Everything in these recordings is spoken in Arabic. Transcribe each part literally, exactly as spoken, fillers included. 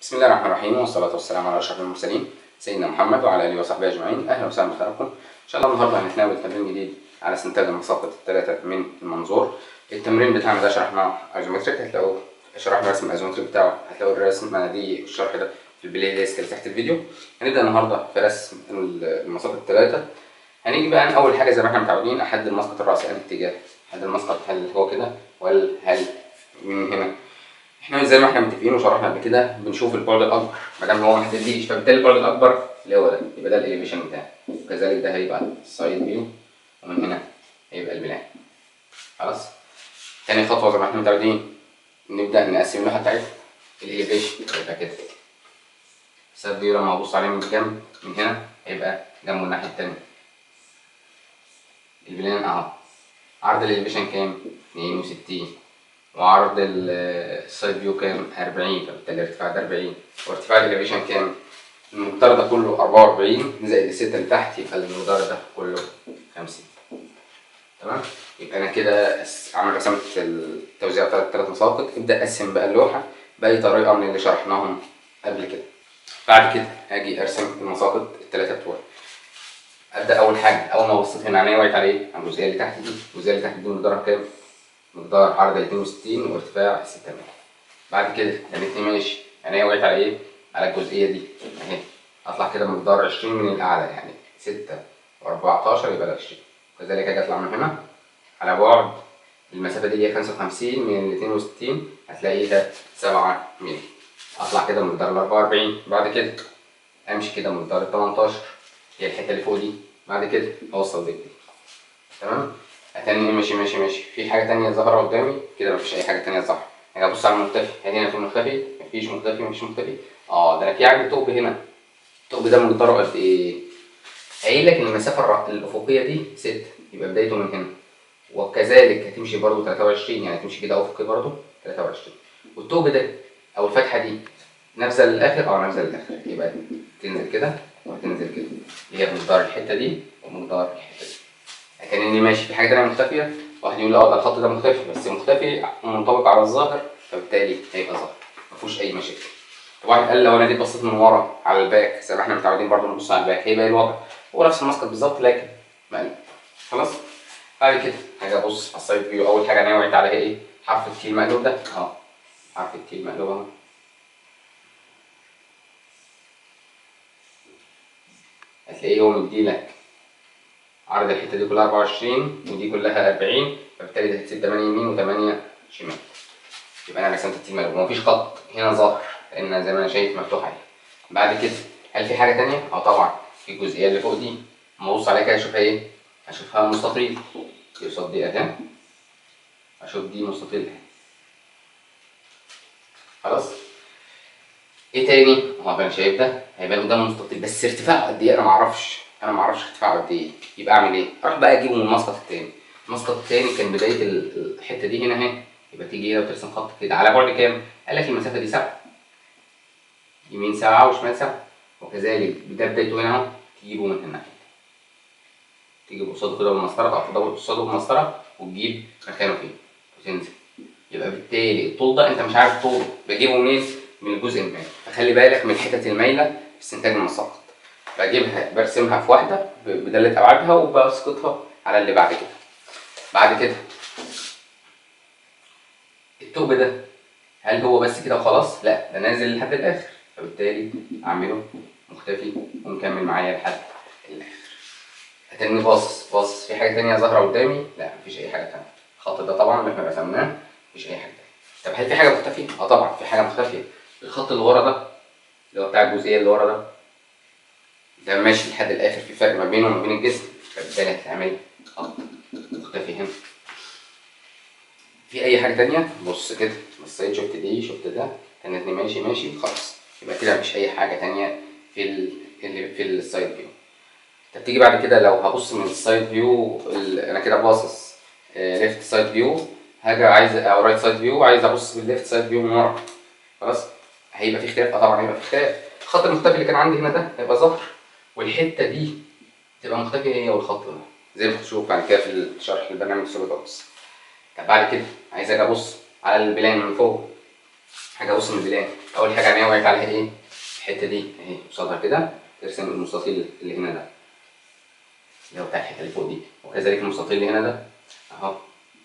بسم الله الرحمن الرحيم، والصلاة والسلام على أشرف المرسلين سيدنا محمد وعلى آله وصحبه أجمعين. أهلا وسهلا بحضراتكم. إن شاء الله النهارده هنتناول تمرين جديد على استنتاج المساقط الثلاثة من المنظور. التمرين بتاعنا ده شرحناه ايزومتريك، هتلاقوه شرحنا رسم الايزومتريك بتاعه، هتلاقوا الرسم دي والشرح ده في البلاي ليست اللي تحت الفيديو. هنبدأ النهارده في رسم المساقط الثلاثة. هنيجي بقى أول حاجة زي ما احنا متعودين أحدد المسقط الرأسي أنهي اتجاه. أحدد المسقط، هل هو كده ولا هل من هنا؟ احنا زي ما احنا متفقين وشرحنا قبل كده بنشوف البعد الاكبر، ما دام هو ما حددليش فبالتالي البعد الاكبر اللي هو ده يبقى ده الاليفيشن بتاعي، وكذلك ده هيبقى السايد فيو، ومن هنا هيبقى البلان. خلاص. تاني خطوه زي ما احنا متعودين نبدا نقسم اللوحه بتاعتنا. الاليفيشن يبقى كده، السايد فيو لما ابص عليه من الجنب من هنا هيبقى جنبه الناحيه التانيه. البلان اهو، عرض الاليفيشن كام؟ اتنين وستين، وعرض السايد فيو كام؟ أربعين، فبالتالي الارتفاع ده أربعين، وارتفاع الاليفيشن كام؟ المقدار ده كله أربعة وأربعين زائد الستة اللي تحت، يبقى المقدار ده كله خمسين. تمام؟ يبقى أنا كده عامل رسمت التوزيع بتاعت التلات مساقط. ابدأ أقسم بقى اللوحة بأي طريقة من اللي شرحناهم قبل كده. بعد كده هاجي أرسم المساقط التلاتة بتوعي. أبدأ أول حاجة، أول ما بصيت هنا عينيا وقعت عليه على الجزئية اللي تحت دي، الجزئية اللي تحت دي مقدارها كام؟ مقدار عرض اتنين وستين وارتفاع ستة متر. بعد كده لقيتني ماشي عينيا وقعت على ايه؟ على الجزئيه دي اهي. اطلع كده مقدار عشرين من الاعلى، يعني ستة وأربعتاشر يبقى ده عشرين. وكذلك اجي اطلع من هنا على بعد المسافه دي هي خمسة وخمسين من ال اتنين وستين، هتلاقيها سبعة مللي. اطلع كده مقدار ال أربعة وأربعين. بعد كده امشي كده مقدار ال تمنتاشر، هي الحته اللي فوق دي. بعد كده اوصل دي. تمام؟ اتاني ماشي ماشي ماشي، في حاجه تانية ظاهره قدامي كده؟ مفيش اي حاجه تانية ظاهره. هاجي ابص على المختفي، هل هنا في مختفي؟ مفيش مختفي. مفيش مختفي. اه ده انا في عندي ثقب هنا. الثقب ده مقداره قد ايه؟ قايل لك ان المسافه الافقيه دي ستة، يبقى بدايته من هنا، وكذلك هتمشي برضه تلاتة وعشرين، يعني هتمشي كده افقي برضه تلاتة وعشرين. والثقب ده او الفتحه دي نازله للاخر، اه نازله للاخر، يبقى تنزل كده وتنزل كده، اللي هي مقدار الحته دي ومقدار الحته دي. كأني ماشي في حاجة تانية مختفية. واحد يقول لي اه ده الخط ده مختفي، بس مختفي منطبق على الظاهر، فبالتالي هيبقى ظاهر مفيهوش أي مشاكل. طب واحد قال لو أنا جيت بصيت من ورا على الباك زي ما احنا متعودين برضه نبص على الباك، هيبقى الوضع هو نفس المسقط بالظبط لكن مقلوب. خلاص؟ بعد كده هاجي أبص على السايد فيو. أول حاجة أنا وقعت عليها إيه؟ حرف التي المقلوب ده أهو. حرف التي المقلوب أهو. هتلاقيه هو مديلك عرض الحته دي كلها أربعة وعشرين ودي كلها أربعين، فبالتالي ده هتسيب تمانية يمين وتمانية شمال. يبقى انا رسمت التيم مقلوب ومفيش خط هنا ظاهر لان زي ما انا شايف مفتوحه اهي. بعد كده هل في حاجه ثانيه؟ اه طبعا في الجزئيه اللي فوق دي، اما ابص عليها كده اشوفها ايه؟ اشوفها مستطيل، دي قصاد دي اهي، اشوف دي مستطيل اهي. خلاص؟ ايه تاني؟ اه انا شايف ده هيبان قدامه مستطيل، بس ارتفاعه قد ايه؟ انا معرفش، انا معرفش ارتفاعه قد ايه. يبقى اعمل ايه؟ اروح بقى اجيبه من المسقط التاني. المسقط التاني كان بدايه الحته دي هنا اهي، يبقى تيجي هنا وترسم خط كده على بعد كام؟ قال لك المسافه دي سبعة، يمين سبعة وشمال سبعة، وكذلك ده بدايته هنا اهو، تجيبه من هنا، تجيب قصاده كده بالمسطره، تقف قصاده بالمسطره وتجيب مكانه فين وتنزل. يبقى بالتالي الطول ده انت مش عارف طوله، بجيبه منين؟ من الجزء المائل. فخلي بالك من الحتت المايله في استنتاج المساقط. بجيبها برسمها في واحده بداله ابعادها وبسقطها على اللي بعد كده. بعد كده الثقب ده هل هو بس كده وخلاص؟ لا، ده نازل لحد الاخر، فبالتالي اعمله مختفي ومكمل معايا لحد الاخر. اتني باصص باصص في حاجه ثانيه ظاهره قدامي؟ لا مفيش اي حاجه ثانيه. الخط ده طبعا اللي احنا رسمناه مفيش اي حاجه ثانيه. طب هل في حاجه مختفيه؟ اه طبعا في حاجه مختفيه. الخط اللي ورا ده اللي هو بتاع الجزئيه اللي ورا ده ده ماشي لحد الاخر، في فرق ما بينه وما بين الجسم، فبالتالي هتعمل خط مختفي هنا. في اي حاجه تانية؟ بص كده، بصيت شفت دي شفت ده، كانتني ماشي ماشي خلاص، يبقى كده مفيش اي حاجه تانية في ال اللي في السايد فيو. طب تيجي بعد كده لو هبص من السايد فيو، انا كده باصص ليفت سايد فيو، هاجي عايز او رايت سايد فيو، عايز ابص بالليفت سايد فيو من ورا. خلاص؟ هيبقى في اختلاف؟ اه طبعا هيبقى في اختلاف. الخط المختفي اللي كان عندي هنا ده هيبقى ظاهر، والحته دي تبقى مختفيه هي والخط ده، زي ما هتشوف بعد كده في الشرح البرنامج سوليد ووركس. طب بعد كده عايز اجي ابص على البلان من فوق، حاجه ابص من البلان، اول حاجه عينيا وقعت عليها ايه؟ الحته دي اهي قصادها كده، ترسم المستطيل اللي هنا ده اللي هو بتاع الحته اللي فوق دي، وكذلك المستطيل اللي هنا ده اهو.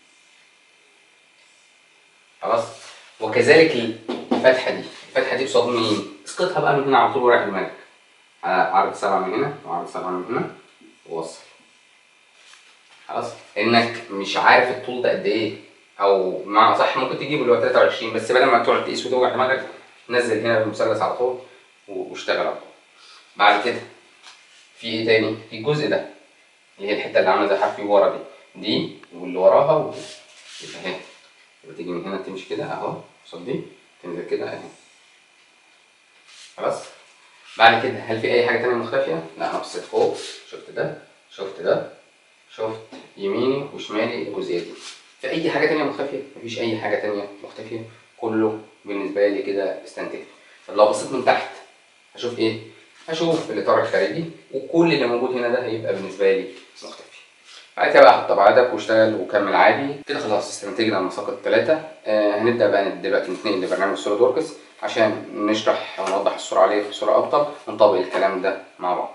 خلاص. وكذلك الفتحه دي، الفتحه دي قصاد مين؟ اسقطها بقى من هنا على طول ورق الملك، على عرض سبعه من هنا وعرض سبعه من هنا ووصل. خلاص. انك مش عارف الطول ده قد ايه، او بمعنى صح ممكن تجيبه اللي هو تلاته وعشرين، بس بدل ما تقعد تقيس وتوجع دماغك نزل هنا بالمثلث على طول واشتغل على طول. بعد كده في ايه تاني؟ في الجزء ده اللي هي الحته اللي عامله زي حرف يو ورا دي، دي واللي وراها ودي اهي. يبقى تيجي من هنا تمشي كده اهو قصاد دي، تنزل كده اهي. خلاص. بعد كده هل في اي حاجه تانيه مختفيه؟ لا، انا بصيت فوق شفت ده شفت ده شفت يميني وشمالي الجزئيه دي. في اي حاجه تانيه مختفيه؟ مفيش اي حاجه تانيه مختفيه، كله بالنسبه لي كده استنتج. طب لو بصيت من تحت هشوف ايه؟ هشوف الاطار الخارجي، وكل اللي موجود هنا ده هيبقى بالنسبه لي مختفي. بعد كده بقى حط ابعادك واشتغل وكمل عادي كده. خلاص استنتجنا المساقط الثلاثه. آه هنبدا بقى دلوقتي نتنقل لبرنامج سوليد وركس عشان نشرح ونوضح الصوره عليه بصوره افضل ونطبق الكلام ده مع بعض.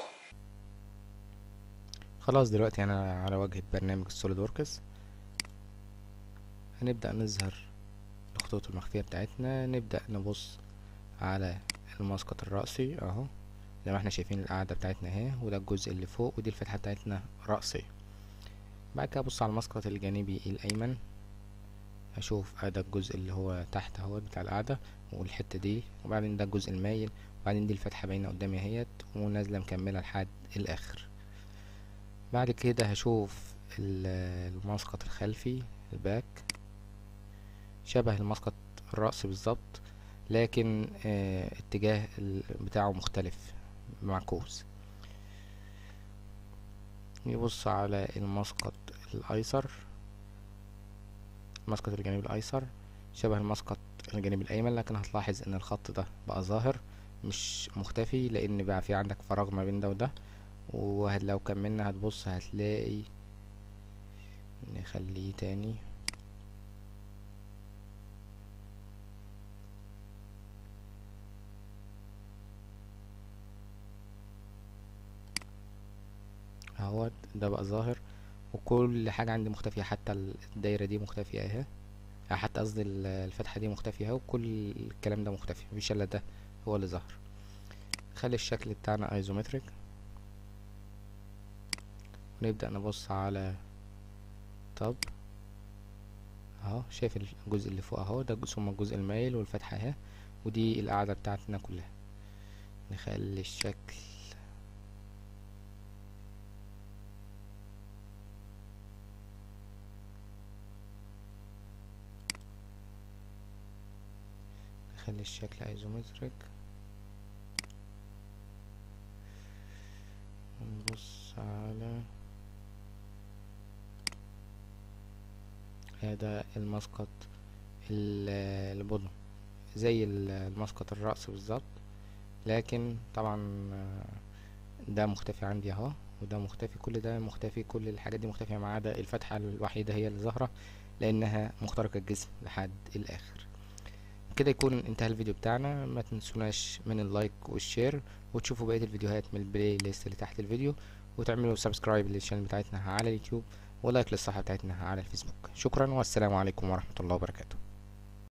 خلاص دلوقتي انا على واجهة برنامج السوليد وركس. هنبدأ نظهر الخطوط المخفية بتاعتنا. نبدأ نبص على المسقط الرأسي اهو زي ما احنا شايفين القاعدة بتاعتنا اهي، وده الجزء اللي فوق ودي الفتحة بتاعتنا رأسية. بعد كده ابص على المسقط الجانبي الايمن، هشوف ده الجزء اللي هو تحت اهو بتاع القاعدة والحتة دي، وبعدين ده الجزء المايل، وبعدين دي الفتحة باينة قدامي اهيت ونازلة مكملة لحد الاخر. بعد كده هشوف المسقط الخلفي الباك شبه المسقط الرأس بالظبط، لكن اه اتجاه بتاعه مختلف معكوس. نبص على المسقط الأيسر، المسقط الجانبي الأيسر شبه المسقط الجانبي الأيمن، لكن هتلاحظ ان الخط ده بقى ظاهر مش مختفي، لان بقى في عندك فراغ ما بين ده وده. ولو كملنا هتبص هتلاقي، نخليه تاني، اهوت ده بقى ظاهر، وكل حاجة عندي مختفية، حتى الدايرة دي مختفية اهي، حتى قصدي الفتحة دي مختفية اهي، وكل الكلام ده مختفي، مفيش الا ده هو اللي ظهر. نخلي الشكل بتاعنا ايزومتريك ونبدأ نبص على طب اهو. شايف الجزء اللي فوق اهو ده ثم الجزء المايل والفتحة اهي، ودي القاعدة بتاعتنا كلها. نخلي الشكل نخلي الشكل ايزومتريك ونبص على هذا المسقط البطن زي المسقط الرأس بالظبط، لكن طبعا ده مختفي عندي اهو وده مختفي، كل ده مختفي، كل الحاجات دي مختفية ما عدا الفتحة الوحيدة هي اللي ظاهرة لانها مخترقة الجسم لحد الاخر. كده يكون انتهى الفيديو بتاعنا. ما تنسوناش من اللايك والشير، وتشوفوا بقية الفيديوهات من البلاي ليست اللي تحت الفيديو، وتعملوا سبسكرايب للشانل بتاعتنا على اليوتيوب ولايك للصفحة بتاعتنا على الفيسبوك. شكرا والسلام عليكم ورحمة الله وبركاته.